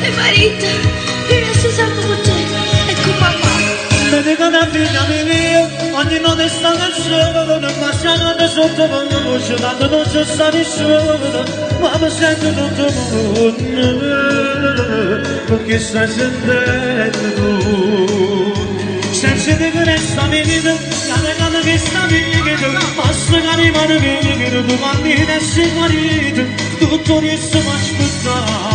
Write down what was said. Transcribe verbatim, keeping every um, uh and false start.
E marito, io si salvo con te, ecco papà. Mi dico una figlia mia, ogni notte sta nel sole, ma c'è sotto con la voce, tanto non c'è sta nessuno, ma mi sento tutto mondo, perché stai sentendo tu. Senza di che resta mia vita, cada cada che sta mia vita, basta che rimane mia vita, domani ne sei marito, tutto riesco a aspettare.